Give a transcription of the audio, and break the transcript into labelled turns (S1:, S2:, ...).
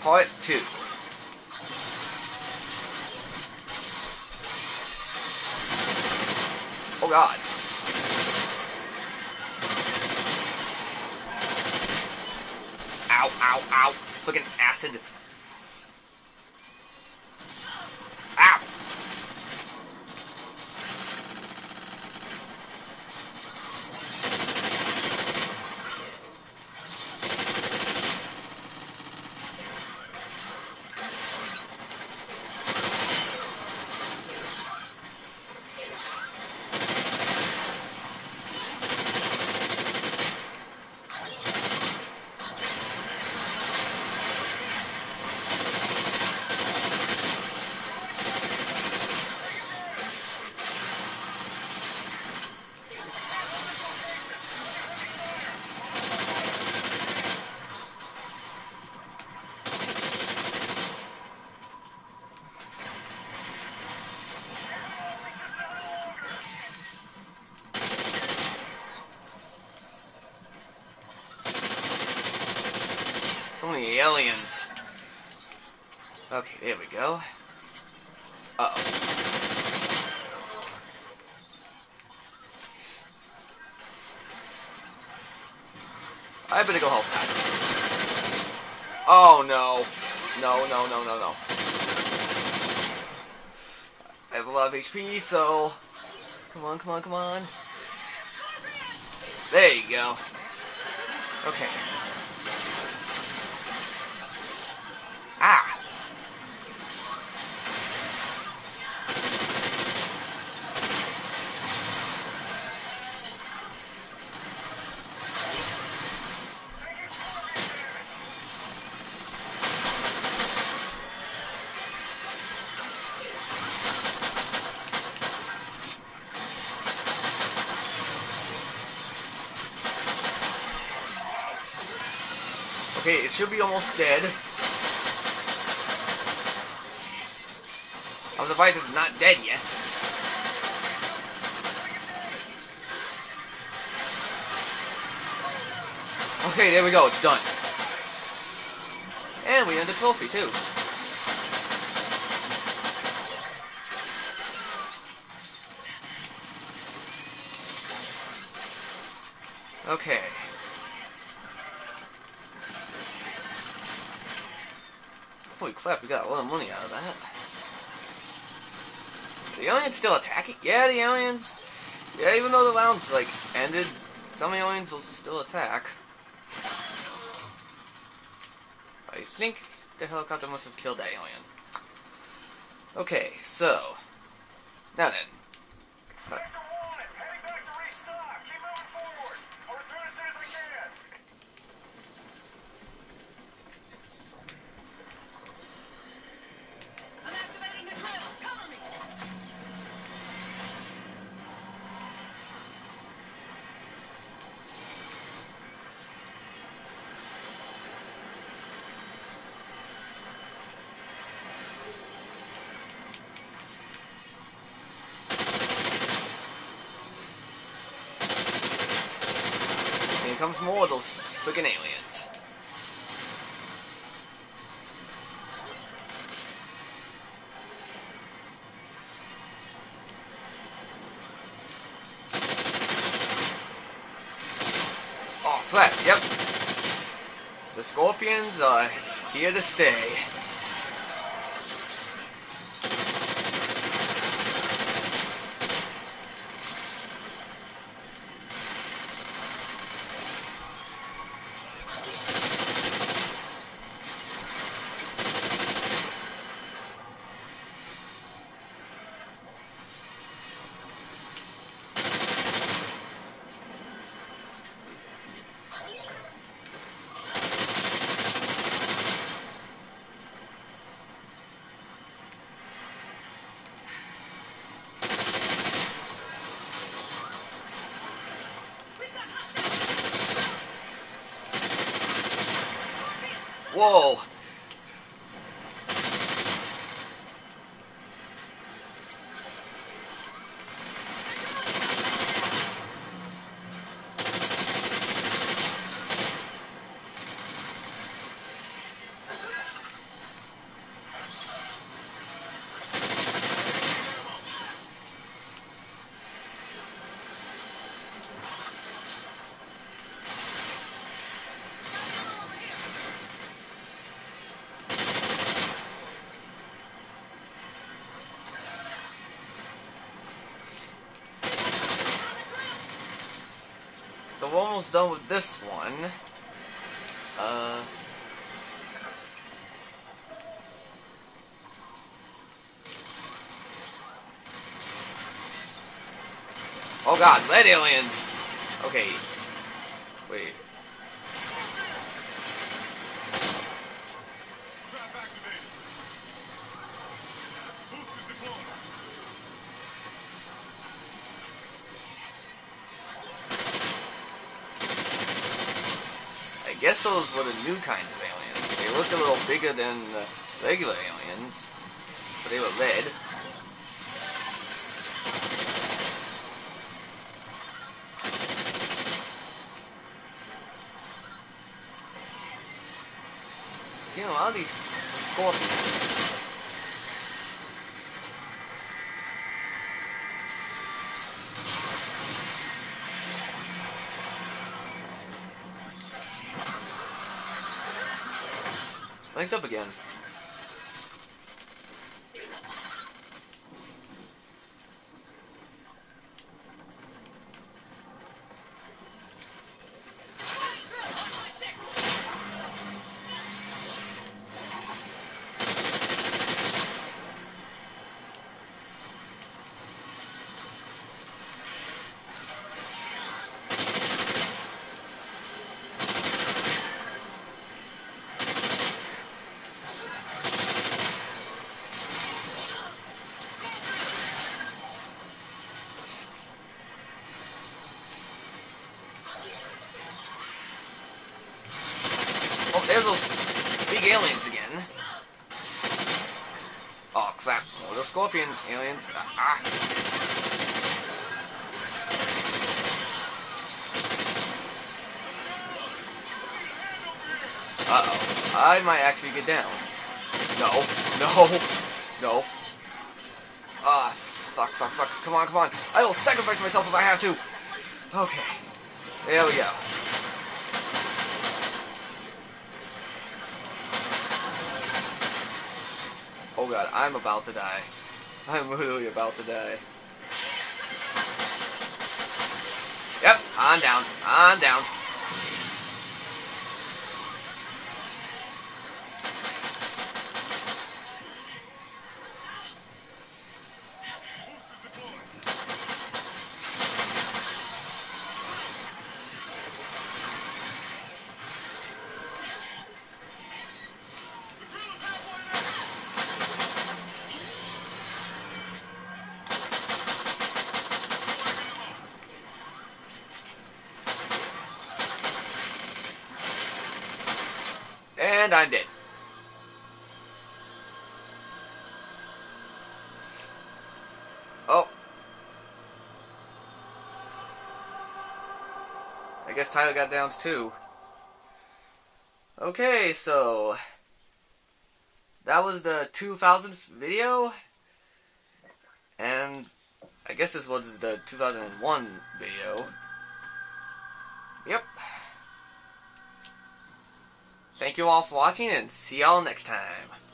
S1: Part 2. Oh god. Ow, ow, ow. Fucking acid. Ow. So many aliens. Okay, there we go. Uh-oh. I better go help that. Oh no. No, no, no, no, no. I have a lot of HP, so... Come on, come on, come on. There you go. Okay. Ah! Okay, it should be almost dead. I'm surprised it's not dead yet. Okay, there we go, it's done. And we earned a trophy too. Okay. Holy crap, we got a lot of money out of that. The aliens still attacking? Yeah, the aliens. Yeah, even though the round's like ended, some aliens will still attack. I think the helicopter must have killed that alien. Okay, so now then. Here comes more of those freaking aliens. Oh crap, yep. The scorpions are here to stay. Whoa! almost done with this one. Oh god, lead aliens! Okay. Wait. I guess those were the new kinds of aliens. They looked a little bigger than the regular aliens, but they were red. You know, a lot of these scorpions. Linked up again. There's those big aliens again. Oh crap! Oh, those scorpion aliens. Uh-oh. I might actually get down. No. No. Ah, fuck. Come on. I will sacrifice myself if I have to. Okay. There we go. Oh god, I'm about to die. I'm literally about to die. Yep, on down. And I'm dead. Oh. I guess Tyler got down too. Okay, so that was the 2000th video. And I guess this was the 2001 video. Yep. Thank you all for watching, and see y'all next time.